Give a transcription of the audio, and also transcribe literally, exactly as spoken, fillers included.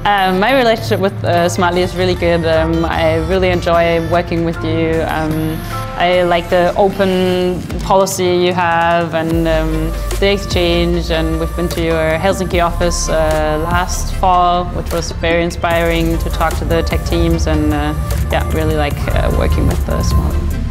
Um, my relationship with uh, Smartly is really good. Um, I really enjoy working with you. Um, I like the open policy you have and um, the exchange, and we've been to your Helsinki office uh, last fall, which was very inspiring to talk to the tech teams, and uh, yeah, really like uh, working with uh, Smartly.